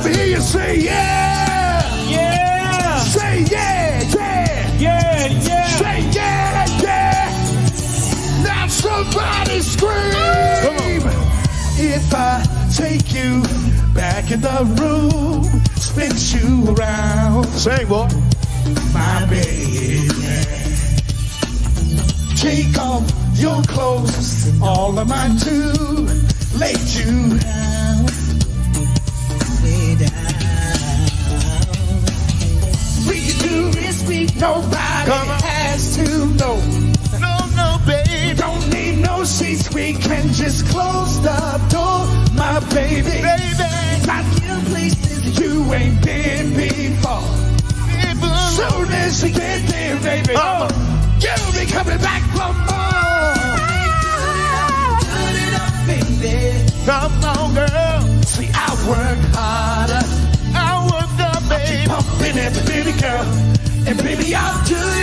me hear you say yeah. Yeah. Say yeah, yeah. Yeah, yeah. Say yeah, yeah. Now somebody scream. If I take you back in the room, spin you around. Sing, boy. My baby. Take off your clothes, all of mine too. Lay you down. Lay down. We can do this, nobody has to know. No, babe. Don't need no sheets, we can just close the door. My baby, I give places you ain't been before. Soon as you get there, baby, you'll be coming back for more. Turn it up, baby. Come on, girl. See, I work harder. I work the baby. I keep pumping it, baby girl. And baby, I'll do